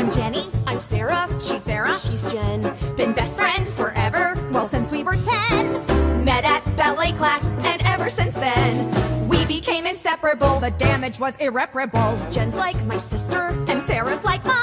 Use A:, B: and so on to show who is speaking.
A: I'm Jenny. I'm Sarah. She's Sarah. She's Jen. Been best friends forever, well, since we were 10. Met at ballet class, and ever since then, we became inseparable. The damage was irreparable. Jen's like my sister, and Sarah's like my